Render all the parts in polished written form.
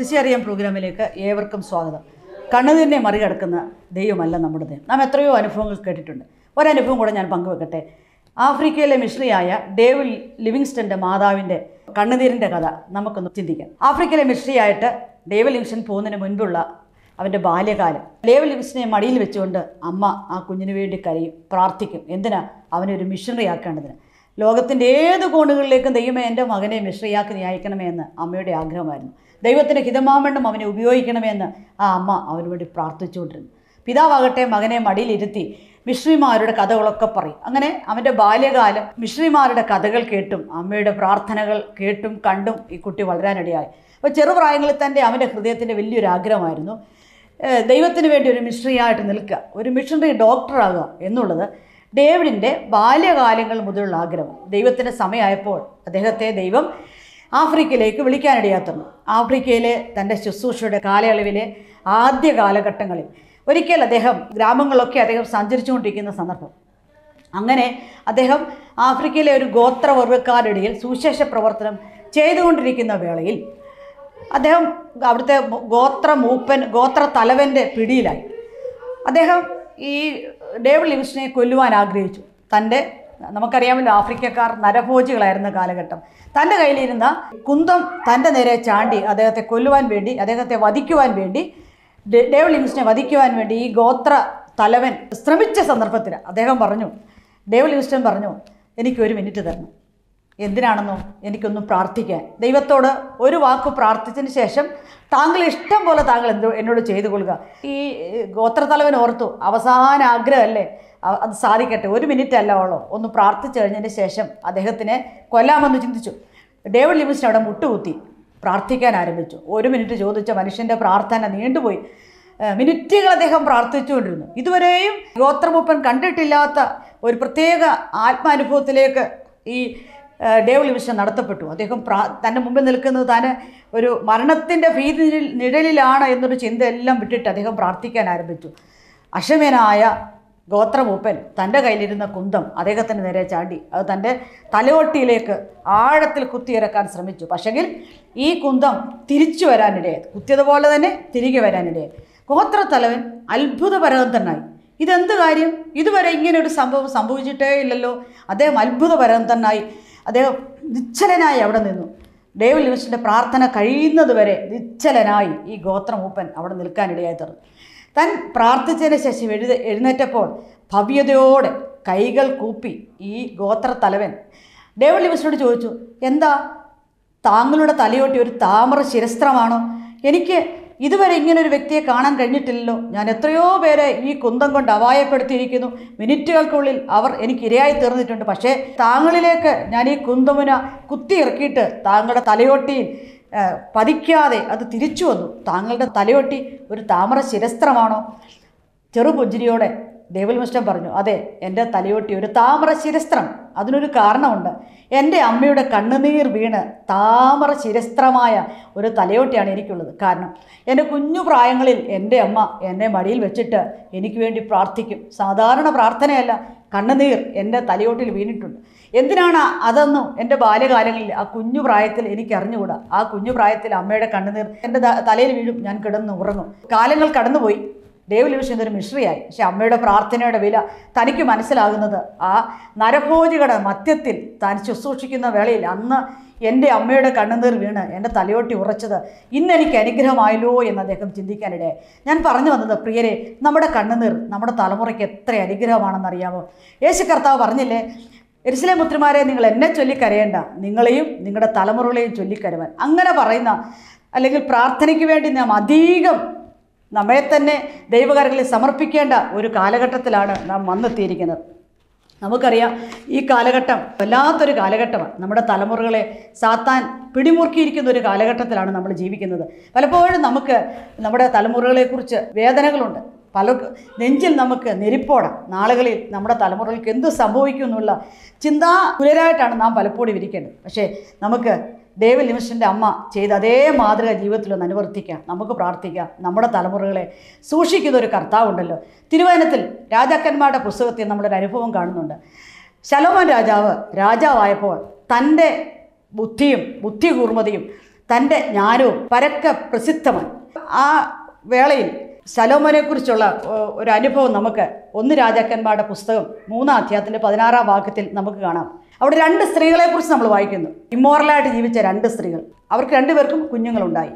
Christian പ്രോഗ്രാമിലേക്ക് ഏവർക്കും സ്വാഗതം. കണ്ണുനീരിനെ മറികടക്കുന്ന ദൈവമല്ല നമ്മുടെ ദൈവം. നാം എത്രയോ അനുഭവങ്ങൾ കേട്ടിട്ടുണ്ട്. ഒരനുഭവം കൂടെ ഞാൻ പങ്കുവെക്കട്ടെ. ആഫ്രിക്കയിലെ മിഷണറിയായ ഡേവിഡ് ലിവിങ്സ്റ്റൻ്റെ മാതാവിൻ്റെ കണ്ണുനീരിൻ്റെ കഥ നമുക്കൊന്ന് ചിന്തിക്കാം. ആഫ്രിക്കയിലെ മിഷണറിയായിട്ട് ഡേവിഡ് ലിവിങ്സ്റ്റൺ പോകുന്നതിന് മുൻപുള്ള അവൻ്റെ ബാല്യകാലം. ഡേവിഡ് ലിവിങ്സ്റ്റനെ മടിയിൽ വെച്ചുകൊണ്ട് അമ്മ ആ കുഞ്ഞിന് വേണ്ടി കരയും, പ്രാർത്ഥിക്കും. എന്തിനാ? അവനെ ഒരു മിഷണറി ആക്കേണ്ടതിന്. ലോകത്തിൻ്റെ ഏത് കോണുകളിലേക്കും ദൈവമേ എൻ്റെ മകനെ മിഷണറിയാക്കി നീ അയക്കണമേ എന്ന് അമ്മയുടെ ആഗ്രഹമായിരുന്നു. ദൈവത്തിൻ്റെ ഹിതമാവണ്ണം അവനെ ഉപയോഗിക്കണമെന്ന് ആ അമ്മ അവന് വേണ്ടി പ്രാർത്ഥിച്ചുകൊണ്ടിരുന്നു. പിതാവാകട്ടെ മകനെ മടിയിലിരുത്തി മിഷണറിമാരുടെ കഥകളൊക്കെ പറയും. അങ്ങനെ അവൻ്റെ ബാല്യകാലം മിഷണറിമാരുടെ കഥകൾ കേട്ടും അമ്മയുടെ പ്രാർത്ഥനകൾ കേട്ടും കണ്ടും ഈ കുട്ടി വളരാനിടയായി. അപ്പോൾ ചെറുപ്രായങ്ങളിൽ തന്നെ അവൻ്റെ ഹൃദയത്തിൻ്റെ വലിയൊരു ആഗ്രഹമായിരുന്നു ദൈവത്തിന് വേണ്ടി ഒരു മിഷണറിയായിട്ട് നിൽക്കുക, ഒരു മിഷണറി ഡോക്ടറാകുക എന്നുള്ളത് ഡേവിഡിൻ്റെ ബാല്യകാലങ്ങൾ മുതലുള്ള ആഗ്രഹം. ദൈവത്തിൻ്റെ സമയമായപ്പോൾ അദ്ദേഹത്തെ ദൈവം ആഫ്രിക്കയിലേക്ക് വിളിക്കാനിടയാത്തുന്നു. ആഫ്രിക്കയിലെ തൻ്റെ ശുശ്രൂഷയുടെ കാലയളവിലെ ആദ്യ കാലഘട്ടങ്ങളിൽ ഒരിക്കൽ അദ്ദേഹം ഗ്രാമങ്ങളിലൊക്കെ അദ്ദേഹം സഞ്ചരിച്ചുകൊണ്ടിരിക്കുന്ന സന്ദർഭം. അങ്ങനെ അദ്ദേഹം ആഫ്രിക്കയിലെ ഒരു ഗോത്രവർഗ്ഗക്കാരുടെ ഇടയിൽ സുവിശേഷ പ്രവർത്തനം ചെയ്തുകൊണ്ടിരിക്കുന്ന വേളയിൽ അദ്ദേഹം അവിടുത്തെ ഗോത്ര തലവൻ്റെ പിടിയിലായി. അദ്ദേഹം ഈ ഡേവിഡ് ലിവിങ്സ്റ്റനെ കൊല്ലുവാൻ ആഗ്രഹിച്ചു. നമുക്കറിയാമല്ലോ ആഫ്രിക്കക്കാർ നരഭോജികളായിരുന്ന കാലഘട്ടം. തൻ്റെ കയ്യിലിരുന്ന കുന്തം തൻ്റെ നേരെ ചാണ്ടി അദ്ദേഹത്തെ കൊല്ലുവാൻ വേണ്ടി, അദ്ദേഹത്തെ വധിക്കുവാൻ വേണ്ടി, ഡേവിഡ് ലിവിങ്സ്റ്റനെ വധിക്കുവാൻ വേണ്ടി ഈ ഗോത്ര തലവൻ ശ്രമിച്ച സന്ദർഭത്തിൽ ഡേവിഡ് ലിവിങ്സ്റ്റൺ പറഞ്ഞു, എനിക്കൊരു മിനിറ്റ് തരണം. എന്തിനാണെന്നോ? എനിക്കൊന്ന് പ്രാർത്ഥിക്കാൻ. ദൈവത്തോട് ഒരു വാക്ക് പ്രാർത്ഥിച്ചതിന് ശേഷം താങ്കൾ ഇഷ്ടം പോലെ താങ്കൾ എന്നോട് ചെയ്തു കൊള്ളുക. ഈ ഗോത്രത്തലവൻ ഓർത്തു, അവസാന ആഗ്രഹമല്ലേ, അത് സാധിക്കട്ടെ, ഒരു മിനിറ്റ് അല്ല ഉള്ളൂ. ഒന്ന് പ്രാർത്ഥിച്ചു കഴിഞ്ഞതിന് ശേഷം അദ്ദേഹത്തിനെ കൊല്ലാമെന്ന് ചിന്തിച്ചു. ഡേവിഡ് ലിവിങ്സ്റ്റൺ അവിടെ മുട്ടുകുത്തി പ്രാർത്ഥിക്കാൻ ആരംഭിച്ചു. ഒരു മിനിറ്റ് ചോദിച്ച മനുഷ്യൻ്റെ പ്രാർത്ഥന നീണ്ടുപോയി. മിനിറ്റുകൾ അദ്ദേഹം പ്രാർത്ഥിച്ചുകൊണ്ടിരുന്നു. ഇതുവരെയും ഗോത്രമൂപ്പൻ കണ്ടിട്ടില്ലാത്ത ഒരു പ്രത്യേക ആത്മാനുഭവത്തിലേക്ക് ഈ ഡേവിഡ് ലിവിങ്സ്റ്റൺ നടത്തപ്പെട്ടു. അദ്ദേഹം തൻ്റെ മുമ്പിൽ നിൽക്കുന്നത് താൻ ഒരു മരണത്തിൻ്റെ ഭീതി നിഴലിലാണ് എന്നൊരു ചിന്തയെല്ലാം വിട്ടിട്ട് അദ്ദേഹം പ്രാർത്ഥിക്കാൻ ആരംഭിച്ചു. അക്ഷമനായ ഗോത്രമൂപ്പൻ തൻ്റെ കയ്യിലിരുന്ന കുന്തം അദ്ദേഹത്തിൻ്റെ നേരെ ചാണ്ടി അത് തൻ്റെ തലയോട്ടിയിലേക്ക് ആഴത്തിൽ കുത്തിയിറക്കാൻ ശ്രമിച്ചു. പക്ഷെങ്കിൽ ഈ കുന്തം തിരിച്ചു വരാനിടയായി, കുത്തിയതുപോലെ തന്നെ തിരികെ വരാനിടയായി. ഗോത്രത്തലവൻ അത്ഭുതപരതനായി. ഇതെന്ത് കാര്യം? ഇതുവരെ ഇങ്ങനെ ഒരു സംഭവം സംഭവിച്ചിട്ടേ ഇല്ലല്ലോ. അദ്ദേഹം അത്ഭുതപരതനായി. അദ്ദേഹം നിശ്ചലനായി അവിടെ നിന്നു. ഡേവിഡ് ലിവിങ്സ്റ്റൻ്റെ പ്രാർത്ഥന കഴിയുന്നതുവരെ നിശ്ചലനായി ഈ ഗോത്രമൂപ്പൻ അവിടെ നിൽക്കാനിടയായി തീർന്നു. താൻ പ്രാർത്ഥിച്ചതിന് ശേഷം എഴുന്നേറ്റപ്പോൾ ഭവ്യതയോടെ കൈകൾ കൂപ്പി ഈ ഗോത്രത്തലവൻ ഡേവിഡ് ലിവിങ്സ്റ്റനോട് ചോദിച്ചു, എന്താ താങ്കളുടെ തലയോട്ടി ഒരു താമര ശിരസ്ത്രമാണോ? എനിക്ക് ഇതുവരെ ഇങ്ങനൊരു വ്യക്തിയെ കാണാൻ കഴിഞ്ഞിട്ടില്ലല്ലോ. ഞാൻ എത്രയോ പേരെ ഈ കുന്തം കൊണ്ട് അപായപ്പെടുത്തിയിരിക്കുന്നു. മിനിറ്റുകൾക്കുള്ളിൽ അവർ എനിക്ക് ഇരയായി തീർന്നിട്ടുണ്ട്. പക്ഷേ താങ്കളിലേക്ക് ഞാൻ ഈ കുന്തമുന കുത്തി ഇറക്കിയിട്ട് താങ്കളുടെ തലയോട്ടിയിൽ പതിക്കാതെ അത് തിരിച്ചു വന്നു. താങ്കളുടെ തലയോട്ടി ഒരു താമര ശിരസ്ത്രമാണോ? ചെറുപുഞ്ചിരിയോടെ ഡേവിഡ് ലിവിങ്സ്റ്റൺ പറഞ്ഞു, അതെ, എൻ്റെ തലയോട്ടി ഒരു താമര ശിരസ്ത്രം. അതിനൊരു കാരണമുണ്ട്. എൻ്റെ അമ്മയുടെ കണ്ണുനീർ വീണ് താമര ശിരസ്ത്രമായ ഒരു തലയോട്ടിയാണ് എനിക്കുള്ളത്. കാരണം എൻ്റെ കുഞ്ഞു പ്രായങ്ങളിൽ എൻ്റെ അമ്മ എന്നെ മടിയിൽ വെച്ചിട്ട് എനിക്ക് വേണ്ടി പ്രാർത്ഥിക്കും. സാധാരണ പ്രാർത്ഥനയല്ല, കണ്ണുനീർ എൻ്റെ തലയോട്ടിൽ വീണിട്ടുണ്ട്. എന്തിനാണ് അതൊന്നും എൻ്റെ ബാല്യകാലങ്ങളിൽ ആ കുഞ്ഞു പ്രായത്തിൽ എനിക്ക് അറിഞ്ഞുകൂടാ. ആ കുഞ്ഞു പ്രായത്തിൽ അമ്മയുടെ കണ്ണുനീർ എൻ്റെ തലയിൽ വീഴും, ഞാൻ കിടന്ന് ഉറങ്ങും. കാലങ്ങൾ കടന്നുപോയി. ഡേവിഡ് ലിവിങ്സ്റ്റൺ ഒരു മിഷണറിയായി. പക്ഷേ അമ്മയുടെ പ്രാർത്ഥനയുടെ വില തനിക്ക് മനസ്സിലാകുന്നത് ആ നരഭോജികളുടെ മധ്യത്തിൽ താൻ ശുശ്രൂഷിക്കുന്ന വേളയിൽ അന്ന് എൻ്റെ അമ്മയുടെ കണ്ണുനീർ വീണ് എൻ്റെ തലയോട്ടി ഉറച്ചത് ഇന്നെനിക്ക് അനുഗ്രഹമായല്ലോ എന്ന് അദ്ദേഹം ചിന്തിക്കാനിടയായി. ഞാൻ പറഞ്ഞു വന്നത്, പ്രിയരെ, നമ്മുടെ കണ്ണുനീർ നമ്മുടെ തലമുറയ്ക്ക് എത്ര അനുഗ്രഹമാണെന്നറിയാമോ? യേശു കർത്താവ് പറഞ്ഞില്ലേ, യെരുശലേം പുത്രിമാരെ, നിങ്ങൾ എന്നെ ചൊല്ലിക്കരയേണ്ട, നിങ്ങളെയും നിങ്ങളുടെ തലമുറകളെയും ചൊല്ലിക്കരവാൻ. അങ്ങനെ പറയുന്ന അല്ലെങ്കിൽ പ്രാർത്ഥനയ്ക്ക് വേണ്ടി നാം അധികം നമ്മെ തന്നെ ദൈവകരങ്ങളിൽ സമർപ്പിക്കേണ്ട ഒരു കാലഘട്ടത്തിലാണ് നാം വന്നെത്തിയിരിക്കുന്നത്. നമുക്കറിയാം, ഈ കാലഘട്ടം വല്ലാത്തൊരു കാലഘട്ടമാണ്. നമ്മുടെ തലമുറകളെ സാത്താൻ പിടിമുറുക്കിയിരിക്കുന്ന ഒരു കാലഘട്ടത്തിലാണ് നമ്മൾ ജീവിക്കുന്നത്. പലപ്പോഴും നമുക്ക് നമ്മുടെ തലമുറകളെക്കുറിച്ച് വേദനകളുണ്ട്. നെഞ്ചിൽ നമുക്ക് നെരിപ്പോടാം. നാളുകളിൽ നമ്മുടെ തലമുറകൾക്ക് എന്ത് സംഭവിക്കും എന്നുള്ള ചിന്താകുലരായിട്ടാണ് നാം പലപ്പോഴും ഇരിക്കേണ്ടത്. പക്ഷേ നമുക്ക് ഡേവിഡ് ലിവിങ്സ്റ്റൻ്റെ അമ്മ ചെയ്ത അതേ മാതൃക ജീവിതത്തിലൊന്ന് അനുവർത്തിക്കാം. നമുക്ക് പ്രാർത്ഥിക്കാം. നമ്മുടെ തലമുറകളെ സൂക്ഷിക്കുന്ന ഒരു കർത്താവുണ്ടല്ലോ. തിരുവചനത്തിൽ രാജാക്കന്മാരുടെ പുസ്തകത്തിൽ നമ്മളൊരു അനുഭവം കാണുന്നുണ്ട്. ശലോമോൻ രാജാവായപ്പോൾ തൻ്റെ ബുദ്ധികൂർമ്മതയും തൻ്റെ ജ്ഞാനവും പരക്കെ പ്രസിദ്ധമായി. ആ വേളയിൽ ശലോമോനെക്കുറിച്ചുള്ള ഒരു അനുഭവം നമുക്ക് 1 രാജാക്കന്മാരുടെ പുസ്തകം 3-ാം അധ്യായത്തിൻ്റെ 16-ാം വാക്യത്തിൽ നമുക്ക് കാണാം. അവിടെ 2 സ്ത്രീകളെക്കുറിച്ച് നമ്മൾ വായിക്കുന്നു. ഇമ്മോറലായിട്ട് ജീവിച്ച 2 സ്ത്രീകൾ. അവർക്ക് 2 പേർക്കും കുഞ്ഞുങ്ങളുണ്ടായി.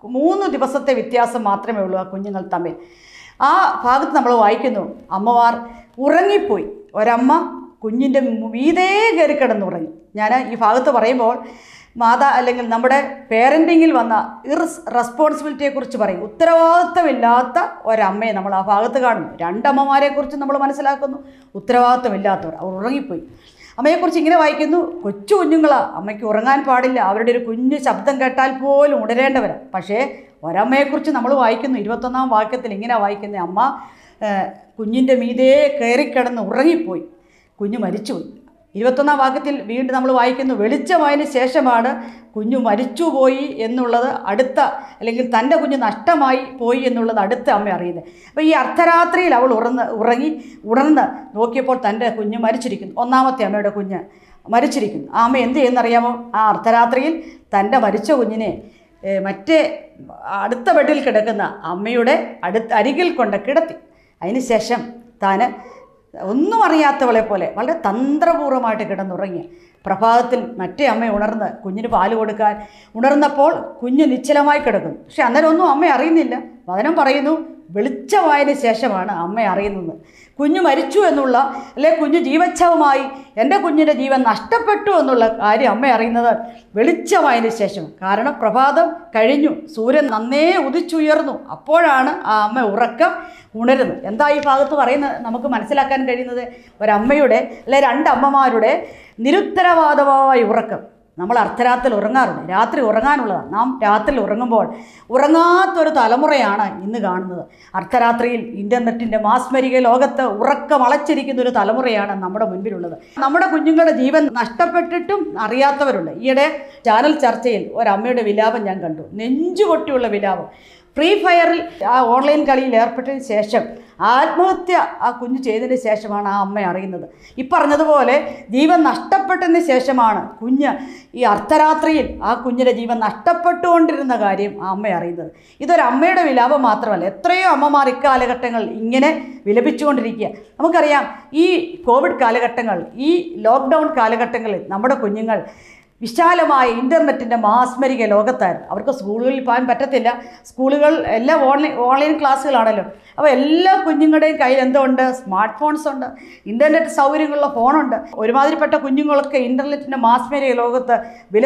3 ദിവസത്തെ വ്യത്യാസം മാത്രമേ ഉള്ളൂ ആ കുഞ്ഞുങ്ങൾ തമ്മിൽ. ആ ഭാഗത്ത് നമ്മൾ വായിക്കുന്നു, അമ്മമാർ ഉറങ്ങിപ്പോയി. ഒരമ്മ കുഞ്ഞിൻ്റെ മീതേ കയറി കിടന്നുറങ്ങി. ഞാൻ ഈ ഭാഗത്ത് പറയുമ്പോൾ അല്ലെങ്കിൽ നമ്മുടെ പേരൻറ്റിങ്ങിൽ വന്ന റെസ്പോൺസിബിലിറ്റിയെക്കുറിച്ച് പറയും. ഉത്തരവാദിത്തമില്ലാത്ത ഒരമ്മയെ നമ്മൾ ആ ഭാഗത്ത് കാണുന്നു. 2 അമ്മമാരെക്കുറിച്ച് നമ്മൾ മനസ്സിലാക്കുന്നു. ഉത്തരവാദിത്തമില്ലാത്തവർ, അവർ ഉറങ്ങിപ്പോയി. അമ്മയെക്കുറിച്ച് ഇങ്ങനെ വായിക്കുന്നു, കൊച്ചു കുഞ്ഞുങ്ങളാണ്, അമ്മയ്ക്ക് ഉറങ്ങാൻ പാടില്ല, അവരുടെ ഒരു കുഞ്ഞു ശബ്ദം കേട്ടാൽ പോലും ഉണരേണ്ടവരാണ്. പക്ഷേ ഒരമ്മയെക്കുറിച്ച് നമ്മൾ വായിക്കുന്നു 21-ാം വാക്യത്തിൽ ഇങ്ങനെ വായിക്കുന്നത്, അമ്മ കുഞ്ഞിൻ്റെ മീതേ കയറിക്കിടന്ന് ഉറങ്ങിപ്പോയി, കുഞ്ഞ് മരിച്ചുപോയി. 21-ാം വാക്യത്തിൽ വീണ്ടും നമ്മൾ വായിക്കുന്നു, വെളിച്ചമായതിന് ശേഷമാണ് കുഞ്ഞു മരിച്ചുപോയി എന്നുള്ളത് അല്ലെങ്കിൽ തൻ്റെ കുഞ്ഞ് നഷ്ടമായി പോയി എന്നുള്ളത് അടുത്ത അമ്മ അറിയുന്നത്. അപ്പോൾ ഈ അർദ്ധരാത്രിയിൽ അവൾ ഉണർന്ന് നോക്കിയപ്പോൾ തൻ്റെ കുഞ്ഞ് മരിച്ചിരിക്കുന്നു. 1-ാമത്തെ അമ്മയുടെ കുഞ്ഞ് മരിച്ചിരിക്കുന്നു. ആ അമ്മ എന്ത് ചെയ്യുന്നറിയാമോ? ആ അർദ്ധരാത്രിയിൽ തൻ്റെ മരിച്ച കുഞ്ഞിനെ മറ്റേ അടുത്ത ബെഡിൽ കിടക്കുന്ന അമ്മയുടെ അരികിൽ കൊണ്ട് കിടത്തി. അതിനുശേഷം താൻ ഒന്നും അറിയാത്തവളെ പോലെ വളരെ തന്ത്രപൂർവ്വമായിട്ട് കിടന്നുറങ്ങി. പ്രഭാതത്തിൽ മറ്റേ അമ്മ ഉണർന്ന് കുഞ്ഞിന് പാല് കൊടുക്കാൻ ഉണർന്നപ്പോൾ കുഞ്ഞ് നിശ്ചലമായി കിടക്കുന്നു. പക്ഷെ അന്നേരം ഒന്നും അമ്മ അറിയുന്നില്ല. വചനം പറയുന്നു, വെളിച്ചമായതിന് ശേഷമാണ് അമ്മ അറിയുന്നത്. കുഞ്ഞ് മരിച്ചു എന്നുള്ള, അല്ലെങ്കിൽ കുഞ്ഞ് ജീവച്ഛവമായി, എൻ്റെ കുഞ്ഞിൻ്റെ ജീവൻ നഷ്ടപ്പെട്ടു എന്നുള്ള കാര്യം അമ്മ അറിയുന്നത് വെളിച്ചമായതിന് ശേഷം. കാരണം പ്രഭാതം കഴിഞ്ഞു, സൂര്യൻ നന്നേ ഉദിച്ചുയർന്നു. അപ്പോഴാണ് ആ അമ്മ ഉറക്കം ഉണരുന്നത്. എന്താ ഈ ഭാഗത്ത് പറയുന്നത് നമുക്ക് മനസ്സിലാക്കാൻ കഴിയുന്നത്? ഒരമ്മയുടെ അല്ലെങ്കിൽ 2 അമ്മമാരുടെ നിരുത്തരവാദമായ ഉറക്കം. നമ്മൾ അർദ്ധരാത്രിയിൽ ഉറങ്ങാറുണ്ട്. രാത്രി ഉറങ്ങാനുള്ളതാണ്. നാം രാത്രിയിൽ ഉറങ്ങുമ്പോൾ ഉറങ്ങാത്തൊരു തലമുറയാണ് ഇന്ന് കാണുന്നത്. അർദ്ധരാത്രിയിൽ ഇൻ്റർനെറ്റിൻ്റെ മാസ്മരിക ലോകത്ത് ഉറക്കമളച്ചിരിക്കുന്ന ഒരു തലമുറയാണ് നമ്മുടെ മുൻപിലുള്ളത്. നമ്മുടെ കുഞ്ഞുങ്ങളുടെ ജീവൻ നഷ്ടപ്പെട്ടിട്ടും അറിയാത്തവരുണ്ട്. ഈയിടെ ചാനൽ ചർച്ചയിൽ ഒരമ്മയുടെ വിലാപം ഞാൻ കണ്ടു. നെഞ്ചുപൊട്ടിയുള്ള വിലാപം. ഫ്രീ ഫയറിൽ ആ ഓൺലൈൻ കളിയിൽ ഏർപ്പെട്ടതിന് ശേഷം ആത്മഹത്യ ആ കുഞ്ഞ് ചെയ്തതിന് ശേഷമാണ് ആ അമ്മ അറിയുന്നത്. ഈ പറഞ്ഞതുപോലെ ജീവൻ നഷ്ടപ്പെട്ടതിന് ശേഷമാണ് കുഞ്ഞ് ഈ അർദ്ധരാത്രിയിൽ ആ കുഞ്ഞിൻ്റെ ജീവൻ നഷ്ടപ്പെട്ടുകൊണ്ടിരുന്ന കാര്യം ആ അമ്മ അറിയുന്നത്. ഇതൊരമ്മയുടെ വിലാപം മാത്രമല്ല, എത്രയോ അമ്മമാർ ഇക്കാലഘട്ടങ്ങളിൽ ഇങ്ങനെ വിലപിച്ചുകൊണ്ടിരിക്കുക. നമുക്കറിയാം, ഈ കോവിഡ് കാലഘട്ടങ്ങൾ, ഈ ലോക്ക്ഡൗൺ കാലഘട്ടങ്ങളിൽ നമ്മുടെ കുഞ്ഞുങ്ങൾ വിശാലമായ ഇൻ്റർനെറ്റിൻ്റെ മാസ്മരിക ലോകത്തായിരുന്നു. അവർക്ക് സ്കൂളുകളിൽ പോകാൻ പറ്റത്തില്ല. സ്കൂളുകൾ എല്ലാം ഓൺലൈൻ ക്ലാസ്സുകളാണല്ലോ. അപ്പോൾ എല്ലാ കുഞ്ഞുങ്ങളുടെയും കയ്യിൽ എന്തുണ്ട്? സ്മാർട്ട് ഫോൺസ് ഉണ്ട്, ഇൻ്റർനെറ്റ് സൗകര്യങ്ങളുള്ള ഫോണുണ്ട്. ഒരുമാതിരിപ്പെട്ട കുഞ്ഞുങ്ങളൊക്കെ ഇൻ്റർനെറ്റിൻ്റെ മാസ്മരിക ലോകത്ത്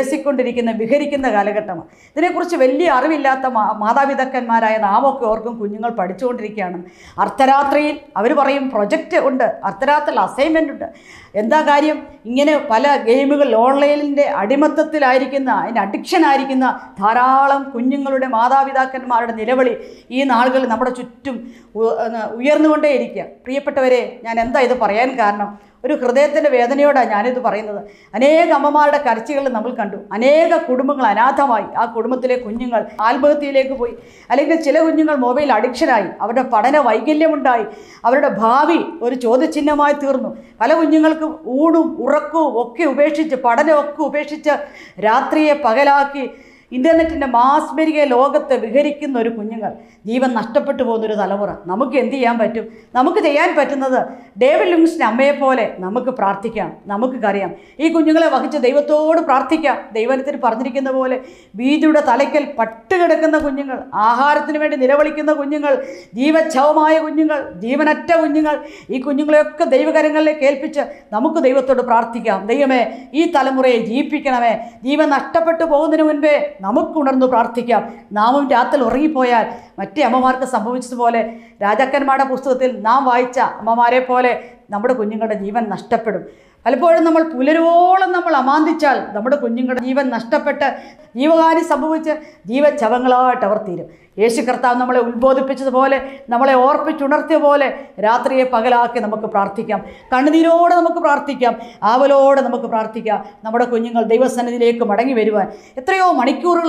വിഹരിക്കുന്ന കാലഘട്ടമാണ്. ഇതിനെക്കുറിച്ച് വലിയ അറിവില്ലാത്ത മാതാപിതാക്കന്മാരായ നാമൊക്കെ ഓർക്കും കുഞ്ഞുങ്ങൾ പഠിച്ചുകൊണ്ടിരിക്കുകയാണ്. അർദ്ധരാത്രിയിൽ അവർ പറയും പ്രൊജക്റ്റ് ഉണ്ട്, അർദ്ധരാത്രിയിൽ അസൈൻമെൻ്റ് ഉണ്ട്. എന്താ കാര്യം? ഇങ്ങനെ പല ഗെയിമുകൾ ഓൺലൈനിൻ്റെ അടിമത്തത്തിലായിരിക്കുന്ന, അതിൻ്റെ അഡിക്ഷനായിരിക്കുന്ന ധാരാളം കുഞ്ഞുങ്ങളുടെ മാതാപിതാക്കന്മാരുടെ നിലവിളി ഈ നാളുകളിൽ നമ്മുടെ ചുറ്റും ഉയർന്നുകൊണ്ടേയിരിക്കുക. പ്രിയപ്പെട്ടവരെ, ഞാൻ എന്താ ഇത് പറയാൻ കാരണം? ഒരു ഹൃദയത്തിൻ്റെ വേദനയോടാണ് ഞാനിത് പറയുന്നത്. അനേക അമ്മമാരുടെ കരച്ചിലുകൾ നമ്മൾ കണ്ടു. അനേക കുടുംബങ്ങൾ അനാഥമായി. ആ കുടുംബത്തിലെ കുഞ്ഞുങ്ങൾ ആത്മഹത്യയിലേക്ക് പോയി. അല്ലെങ്കിൽ ചില കുഞ്ഞുങ്ങൾ മൊബൈൽ അഡിക്ഷനായി. അവരുടെ പഠന വൈകല്യമുണ്ടായി. അവരുടെ ഭാവി ഒരു ചോദ്യചിഹ്നമായി തീർന്നു. പല കുഞ്ഞുങ്ങൾക്കും ഊണും ഉറക്കവും ഒക്കെ ഉപേക്ഷിച്ച്, പഠനമൊക്കെ ഉപേക്ഷിച്ച് രാത്രിയെ പകലാക്കി ഇൻ്റർനെറ്റിൻ്റെ മാസ്മരിക ലോകത്ത് വിഹരിക്കുന്ന ഒരു കുഞ്ഞുങ്ങൾ, ജീവൻ നഷ്ടപ്പെട്ടു പോകുന്നൊരു തലമുറ. നമുക്ക് എന്ത് ചെയ്യാൻ പറ്റും? നമുക്ക് ചെയ്യാൻ പറ്റുന്നത് ഡേവിഡ് ലിവിങ്സ്റ്റൺ അമ്മയെപ്പോലെ നമുക്ക് പ്രാർത്ഥിക്കാം. നമുക്കറിയാം, ഈ കുഞ്ഞുങ്ങളെ വഹിച്ച് ദൈവത്തോട് പ്രാർത്ഥിക്കാം. ദൈവത്തിന് പറഞ്ഞിരിക്കുന്ന പോലെ വീതിയുടെ തലയ്ക്കൽ പട്ടുകിടക്കുന്ന കുഞ്ഞുങ്ങൾ, ആഹാരത്തിന് വേണ്ടി നിലവിളിക്കുന്ന കുഞ്ഞുങ്ങൾ, ജീവച്ഛവമായ കുഞ്ഞുങ്ങൾ, ജീവനറ്റ കുഞ്ഞുങ്ങൾ, ഈ കുഞ്ഞുങ്ങളെയൊക്കെ ദൈവകരങ്ങളിലേക്ക് ഏൽപ്പിച്ച് നമുക്ക് ദൈവത്തോട് പ്രാർത്ഥിക്കാം. ദൈവമേ, ഈ തലമുറയെ ജീവിപ്പിക്കണമേ. ജീവൻ നഷ്ടപ്പെട്ടു പോകുന്നതിന് മുൻപേ നമുക്ക് ഉണർന്നു പ്രാർത്ഥിക്കാം. നാമും രാത്രി ഉറങ്ങിപ്പോയാൽ മറ്റേ അമ്മമാർക്ക് സംഭവിച്ചതുപോലെ രാജാക്കന്മാരുടെ പുസ്തകത്തിൽ നാം വായിച്ച അമ്മമാരെ പോലെ നമ്മുടെ കുഞ്ഞുങ്ങളുടെ ജീവൻ നഷ്ടപ്പെടും. പലപ്പോഴും നമ്മൾ പുലരുവോളം നമ്മൾ അമാന്തിച്ചാൽ നമ്മുടെ കുഞ്ഞുങ്ങളുടെ ജീവൻ നഷ്ടപ്പെട്ട് ജീവഹാനി സംഭവിച്ച് ജീവച്ഛവങ്ങളായിട്ട് അവർ തീരും. യേശു കർത്താവ് നമ്മളെ ഉത്ബോധിപ്പിച്ചതുപോലെ, നമ്മളെ ഓർപ്പിച്ചുണർത്തിയ പോലെ രാത്രിയെ പകലാക്കി നമുക്ക് പ്രാർത്ഥിക്കാം. കണ്ണുനീരോടെ നമുക്ക് പ്രാർത്ഥിക്കാം, ആവലോടെ നമുക്ക് പ്രാർത്ഥിക്കാം. നമ്മുടെ കുഞ്ഞുങ്ങൾ ദൈവസന്നിധിയിലേക്ക് മടങ്ങി വരുവാൻ എത്രയോ മണിക്കൂറുകളാണ്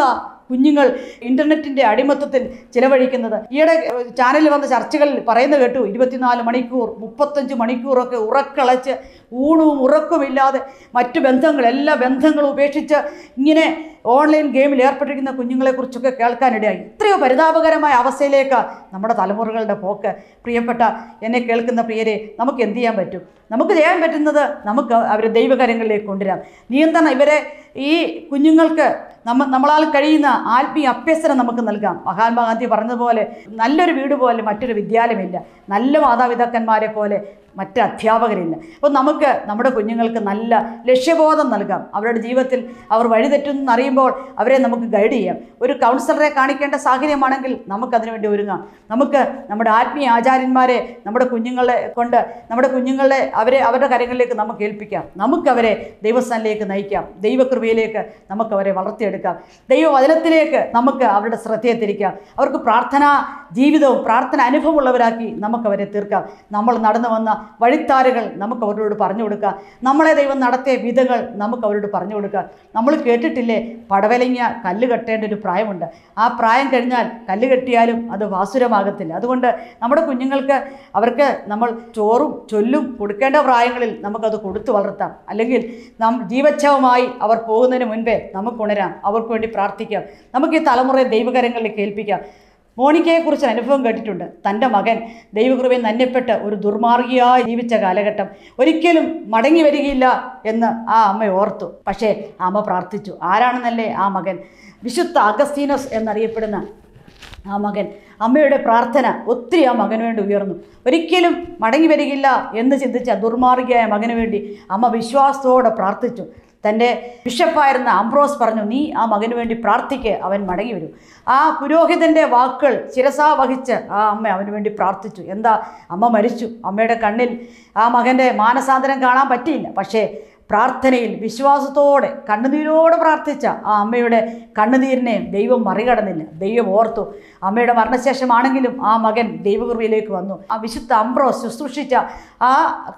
കുഞ്ഞുങ്ങൾ ഇൻ്റർനെറ്റിൻ്റെ അടിമത്തത്തിൽ ചിലവഴിക്കുന്നത്. ഈയിടെ ചാനലിൽ വന്ന ചർച്ചകളിൽ പറയുന്നത് കേട്ടു, 24 മണിക്കൂർ 35 മണിക്കൂറൊക്കെ ഉറക്കളച്ച് ഊണും ഉറക്കമില്ലാതെ മറ്റു ബന്ധങ്ങൾ എല്ലാ ബന്ധങ്ങളും ഉപേക്ഷിച്ച് ഇങ്ങനെ ഓൺലൈൻ ഗെയിമിൽ ഏർപ്പെട്ടിരിക്കുന്ന കുഞ്ഞുങ്ങളെക്കുറിച്ചൊക്കെ കേൾക്കാനിടയായി. എത്രയോ പരിതാപകരമായ അവസ്ഥയിലേക്ക് നമ്മുടെ തലമുറകളുടെ പോക്ക്. പ്രിയപ്പെട്ട എന്നെ കേൾക്കുന്ന പ്രിയരെ, നമുക്ക് എന്ത് ചെയ്യാൻ പറ്റും? നമുക്ക് ചെയ്യാൻ പറ്റുന്നത് നമുക്ക് അവരെ ദൈവകരങ്ങളിലേക്ക് കൊണ്ടുവരാം. നിയന്ത്രണം ഇവരെ ഈ കുഞ്ഞുങ്ങൾക്ക് നമ്മളാൽ കഴിയുന്ന ആത്മീയ അഭ്യസനം നമുക്ക് നൽകാം. മഹാത്മാഗാന്ധി പറഞ്ഞതുപോലെ നല്ലൊരു വീട് പോലെ മറ്റൊരു വിദ്യാലയമില്ല, നല്ല മാതാപിതാക്കന്മാരെ പോലെ മറ്റ് അധ്യാപകരില്ല. അപ്പോൾ നമുക്ക് നമ്മുടെ കുഞ്ഞുങ്ങൾക്ക് നല്ല ലക്ഷ്യബോധം നൽകാം. അവരുടെ ജീവിതത്തിൽ അവർ വഴിതെറ്റുന്നു അറിയുമ്പോൾ അവരെ നമുക്ക് ഗൈഡ് ചെയ്യാം. ഒരു കൗൺസിലറെ കാണിക്കേണ്ട സാഹചര്യമാണെങ്കിൽ നമുക്കതിനുവേണ്ടി ഒരുങ്ങാം. നമുക്ക് നമ്മുടെ ആത്മീയ ആചാര്യന്മാരെ നമ്മുടെ കുഞ്ഞുങ്ങളെ കൊണ്ട് നമ്മുടെ കുഞ്ഞുങ്ങളെ അവരുടെ കാര്യങ്ങളിലേക്ക് നമുക്ക് ഏൽപ്പിക്കാം. നമുക്കവരെ ദൈവസ്ഥാനിലേക്ക് നയിക്കാം. ദൈവകൃപയിലേക്ക് നമുക്കവരെ വളർത്തിയെടുക്കാം. ദൈവവചനത്തിലേക്ക് നമുക്ക് അവരുടെ ശ്രദ്ധയെ തിരിക്കാം. അവർക്ക് പ്രാർത്ഥനാ ജീവിതവും പ്രാർത്ഥന അനുഭവമുള്ളവരാക്കി നമുക്കവരെ തീർക്കാം. നമ്മൾ നടന്നു വന്ന വഴിത്താരുകൾ നമുക്ക് അവരോട് പറഞ്ഞു കൊടുക്കാം. നമ്മളെ ദൈവം നടത്തിയ വിധങ്ങൾ നമുക്ക് അവരോട് പറഞ്ഞു കൊടുക്കാം. നമ്മൾ കേട്ടിട്ടില്ലേ, പടവലങ്ങ കല്ല് കെട്ടേണ്ട ഒരു പ്രായമുണ്ട്. ആ പ്രായം കഴിഞ്ഞാൽ കല്ല് കെട്ടിയാലും അത് വാസുരമാകത്തില്ല. അതുകൊണ്ട് നമ്മുടെ കുഞ്ഞുങ്ങൾക്ക് അവർക്ക് നമ്മൾ ചോറും ചൊല്ലും കൊടുക്കേണ്ട പ്രായങ്ങളിൽ നമുക്കത് കൊടുത്തു വളർത്താം. അല്ലെങ്കിൽ ജീവച്ഛവമായി അവർ പോകുന്നതിന് മുൻപേ നമുക്ക് ഉണരാം, അവർക്ക് വേണ്ടി പ്രാർത്ഥിക്കാം. നമുക്ക് ഈ തലമുറയെ ദൈവകരങ്ങളിലേക്ക് ഏൽപ്പിക്കാം. മോണിക്കയെക്കുറിച്ച് അനുഭവം കേട്ടിട്ടുണ്ട്. തൻ്റെ മകൻ ദൈവകൃപയിൽ നന്യപ്പെട്ട് ഒരു ദുർമാർഗിയായി ജീവിച്ച കാലഘട്ടം ഒരിക്കലും മടങ്ങി വരികയില്ല എന്ന് ആ അമ്മ ഓർത്തു. പക്ഷേ ആ അമ്മ പ്രാർത്ഥിച്ചു. ആരാണെന്നല്ലേ ആ മകൻ? വിശുദ്ധ അഗസ്തീനോസ് എന്നറിയപ്പെടുന്ന ആ മകൻ. അമ്മയുടെ പ്രാർത്ഥന ഒത്തിരി ആ മകന് വേണ്ടി ഉയർന്നു. ഒരിക്കലും മടങ്ങി വരികയില്ല എന്ന് ചിന്തിച്ച ദുർമാർഗിയായ മകന് വേണ്ടി അമ്മ വിശ്വാസത്തോടെ പ്രാർത്ഥിച്ചു. തൻ്റെ ബിഷപ്പായിരുന്ന അംബ്രോസ് പറഞ്ഞു, നീ ആ മകന് വേണ്ടി പ്രാർത്ഥിക്ക്, അവൻ മടങ്ങി വരും. ആ പുരോഹിതൻ്റെ വാക്കുകൾ ശിരസാ വഹിച്ച് ആ അമ്മ അവന് വേണ്ടി പ്രാർത്ഥിച്ചു. എന്താ, അമ്മ മരിച്ചു. അമ്മയുടെ കണ്ണിൽ ആ മകൻ്റെ മാനസാന്തരം കാണാൻ പറ്റിയില്ല. പക്ഷേ പ്രാർത്ഥനയിൽ വിശ്വാസത്തോടെ കണ്ണുനീരോടെ പ്രാർത്ഥിച്ച ആ അമ്മയുടെ കണ്ണുനീരിനെ ദൈവം മറികടന്നില്ല. ദൈവം ഓർത്തു. അമ്മയുടെ മരണശേഷമാണെങ്കിലും ആ മകൻ ദൈവകൃപയിലേക്ക് വന്നു. ആ വിശുദ്ധ അംബ്രോസ് ശുശ്രൂഷിച്ച ആ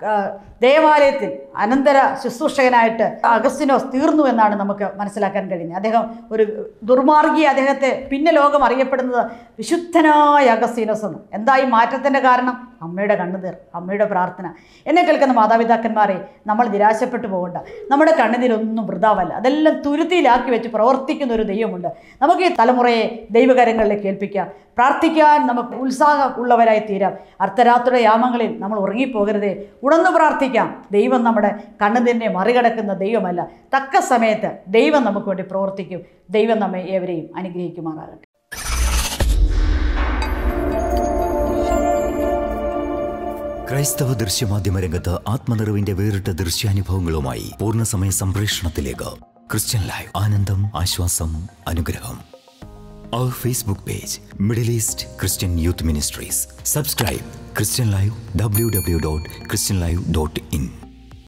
ദേവാലയത്തിൽ അനന്തര ശുശ്രൂഷകനായിട്ട് അഗസ്തീനോസ് തീർന്നു എന്നാണ് നമുക്ക് മനസ്സിലാക്കാൻ കഴിയുന്നത്. അദ്ദേഹം ഒരു ദുർമാർഗി, അദ്ദേഹത്തെ പിന്നെ ലോകം അറിയപ്പെടുന്നത് വിശുദ്ധനായ അഗസ്തീനോസ് എന്ന്. എന്താ ഈ മാറ്റത്തിൻ്റെ കാരണം? അമ്മയുടെ കണ്ണുനീർ, അമ്മയുടെ പ്രാർത്ഥന. എന്നെ കേൾക്കുന്ന മാതാപിതാക്കന്മാരെ, നമ്മൾ നിരാശപ്പെട്ടു പോകണ്ട. നമ്മുടെ കണ്ണുനീരൊന്നും വൃഥാവല്ല. അതെല്ലാം തുരുത്തിയിലാക്കി വെച്ച് പ്രവർത്തിക്കുന്ന ഒരു ദൈവമുണ്ട്. നമുക്ക് ഈ തലമുറയെ ദൈവകരങ്ങളിലേക്ക് ഏൽപ്പിക്കാം. പ്രാർത്ഥിക്കാൻ നമുക്ക് ഉത്സാഹം ഉള്ളവരായി തീരാം. അർദ്ധരാത്രിയുടെ യാമങ്ങളിൽ നമ്മൾ ഉറങ്ങിപ്പോകരുതേ, ഉണർന്നു പ്രാർത്ഥിക്കാം. ദൈവം നമ്മുടെ കണ്ണുനീരിനെ മറികടക്കുന്ന ദൈവമല്ല. തക്ക സമയത്ത് ദൈവം നമുക്ക് വേണ്ടി പ്രവർത്തിക്കും. ദൈവം നമ്മെ ഏവരെയും അനുഗ്രഹിക്കുമാറാകട്ടെ. ക്രൈസ്തവ ദൃശ്യമാധ്യമ രംഗത്ത് ആത്മനിറവിന്റെ വേറിട്ട ദൃശ്യാനുഭവങ്ങളുമായി പൂർണ്ണസമയ സംപ്രേഷണത്തിലേക്ക് ക്രിസ്ത്യൻ ലൈവ്. ആനന്ദം, ആശ്വാസം, അനുഗ്രഹം. Our Facebook page, Middle East Christian Youth Ministries. Subscribe ChristianLIVE, www.christianlive.in.